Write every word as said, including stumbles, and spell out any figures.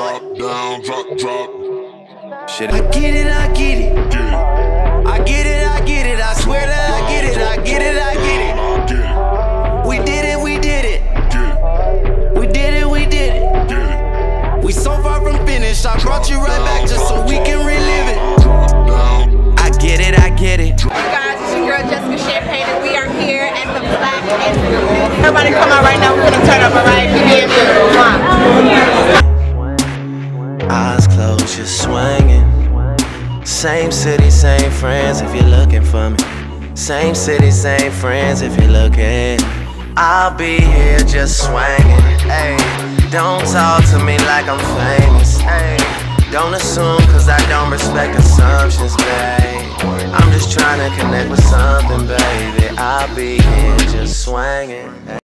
drop down, drop, drop. Shit. I get it, I get it. I get it, I get it. I swear that I get it, I get it, I get it. We did it, we did it. We did it, we did it. We so far from finished. I brought you right back just so we can relive it. I get it, I get it. Hey guys, it's your girl Jessica Champagne, and we are here at the Black Institute. Everybody come out right now. We're gonna turn up, alright? B B Q. Eyes closed, you're swinging. Same city, same friends if you're looking for me. Same city, same friends if you're looking. I'll be here just swinging. Hey, don't talk to me like I'm famous. Hey, don't assume cause I don't respect assumptions, babe. I'm just trying to connect with something, baby. I'll be here just swinging.